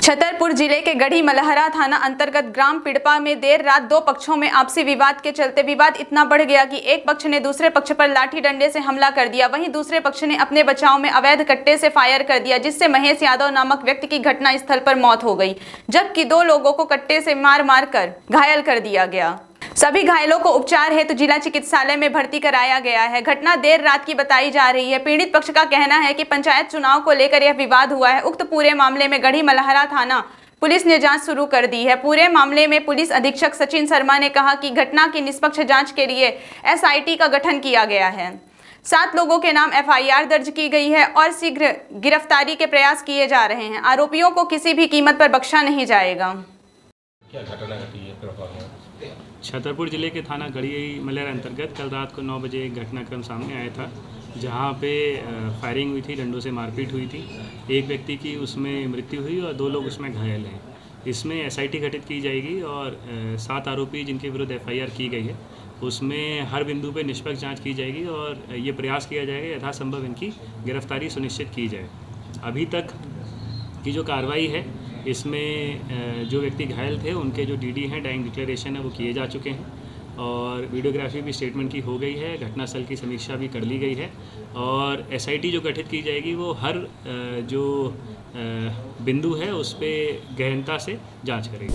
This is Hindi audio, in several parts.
छतरपुर जिले के गढ़ी मलहरा थाना अंतर्गत ग्राम पिड़पा में देर रात दो पक्षों में आपसी विवाद के चलते विवाद इतना बढ़ गया कि एक पक्ष ने दूसरे पक्ष पर लाठी डंडे से हमला कर दिया। वहीं दूसरे पक्ष ने अपने बचाव में अवैध कट्टे से फायर कर दिया, जिससे महेश यादव नामक व्यक्ति की घटना स्थल पर मौत हो गई, जबकि दो लोगों को कट्टे से मार मार कर घायल कर दिया गया। सभी घायलों को उपचार हेतु जिला चिकित्सालय में भर्ती कराया गया है। घटना देर रात की बताई जा रही है। पीड़ित पक्ष का कहना है कि पंचायत चुनाव को लेकर यह विवाद हुआ है। उक्त पूरे मामले में गढ़ी मलहरा थाना पुलिस ने जांच शुरू कर दी है। पूरे मामले में पुलिस अधीक्षक सचिन शर्मा ने कहा कि घटना की निष्पक्ष जांच के लिए एसआईटी का गठन किया गया है। 7 लोगों के नाम एफआईआर दर्ज की गई है और शीघ्र गिरफ्तारी के प्रयास किए जा रहे हैं। आरोपियों को किसी भी कीमत पर बख्शा नहीं जाएगा। क्या घटना घटी है? छतरपुर जिले के थाना गढ़ी मलहरा अंतर्गत कल रात को 9 बजे एक घटनाक्रम सामने आया था, जहां पे फायरिंग हुई थी, डंडों से मारपीट हुई थी। एक व्यक्ति की उसमें मृत्यु हुई और 2 लोग उसमें घायल हैं। इसमें एसआईटी गठित की जाएगी और 7 आरोपी जिनके विरुद्ध एफआईआर की गई है, उसमें हर बिंदु पे निष्पक्ष जांच की जाएगी और ये प्रयास किया जाएगा यथासंभव इनकी गिरफ्तारी सुनिश्चित की जाए। अभी तक की जो कार्रवाई है, इसमें जो व्यक्ति घायल थे उनके जो डीडी हैं, डाइंग डिक्लेरेशन है, वो किए जा चुके हैं और वीडियोग्राफी भी स्टेटमेंट की हो गई है। घटनास्थल की समीक्षा भी कर ली गई है और एसआईटी जो गठित की जाएगी वो हर जो बिंदु है उस पर गहनता से जांच करेगी।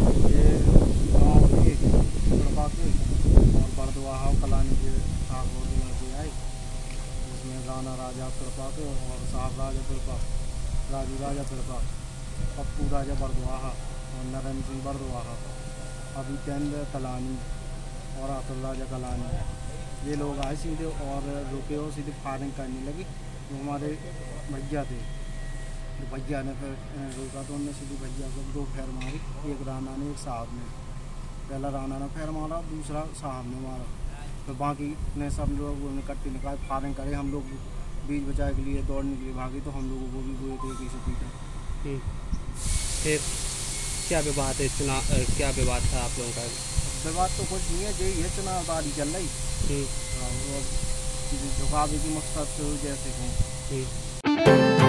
पप्पू राजा बरदवाहा और नरेंद्र सिंह बरदवाहा, अभितेंद्र कलानी और आतुल राजा कलानी, ये लोग आए सीधे और रुके और सीधे फायरिंग करने लगी। जो हमारे भैया थे, तो भैया ने फिर रोका तो उनने सीधे भैया को 2 फेर मारी। एक राना ने, एक साहब ने। पहला राना ने फेर मारा, दूसरा साहब ने मारा। तो बाकी ने सब लोग कट्टे निकाल फायरिंग करे। हम लोग बीच बचाए के लिए दौड़ने के लिए भागे, तो हम लोगों को भी बुरे तरीके से पीटा। फिर क्या विवाद है? क्या विवाद था आप लोगों का? विवाद तो कुछ नहीं है, यही है चुनाव तारी चल रही। झुकावे की मकसद से जैसे